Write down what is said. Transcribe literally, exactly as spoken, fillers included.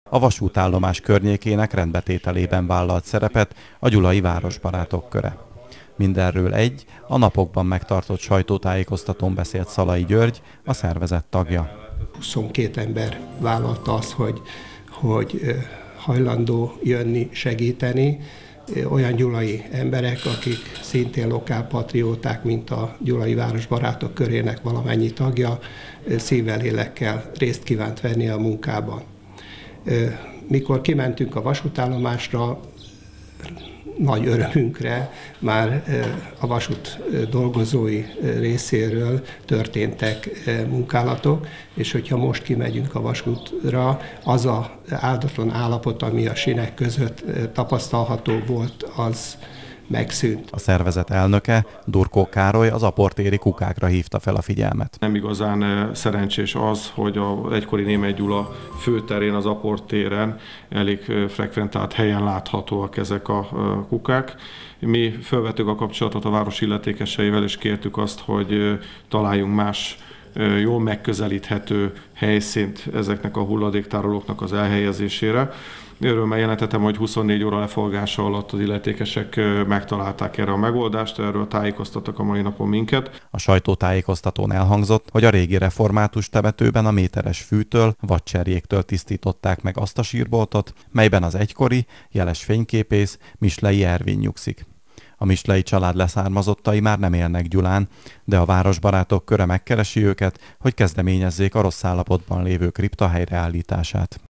A vasútállomás környékének rendbetételében vállalt szerepet a Gyulai Városbarátok Köre. Mindenről egy, a napokban megtartott sajtótájékoztatón beszélt Szalai György, a szervezet tagja. huszonkét ember vállalta azt, hogy, hogy hajlandó jönni, segíteni. Olyan gyulai emberek, akik szintén lokálpatrióták, mint a Gyulai Városbarátok Körének valamennyi tagja, szívvel, lélekkel részt kívánt venni a munkában. Mikor kimentünk a vasútállomásra, nagy örömünkre már a vasút dolgozói részéről történtek munkálatok, és hogyha most kimegyünk a vasútra, az az áldatlan állapot, ami a sinek között tapasztalható volt, az megszűnt. A szervezet elnöke, Durkó Károly az aportéri kukákra hívta fel a figyelmet. Nem igazán szerencsés az, hogy az egykori Németh Gyula főterén, az aportéren elég frekventált helyen láthatóak ezek a kukák. Mi felvettük a kapcsolatot a város illetékeseivel, és kértük azt, hogy találjunk más jól megközelíthető helyszínt ezeknek a hulladéktárolóknak az elhelyezésére. Örömmel jelentetem, hogy huszonnégy óra lefolgása alatt az illetékesek megtalálták erre a megoldást, erről tájékoztattak a mai napon minket. A sajtótájékoztatón elhangzott, hogy a régi református temetőben a méteres fűtől vagy cserjéktől tisztították meg azt a sírboltot, melyben az egykori, jeles fényképész Mislei Ervin nyugszik. A Mislei család leszármazottai már nem élnek Gyulán, de a Városbarátok Köre megkeresi őket, hogy kezdeményezzék a rossz állapotban lévő kripta helyreállítását.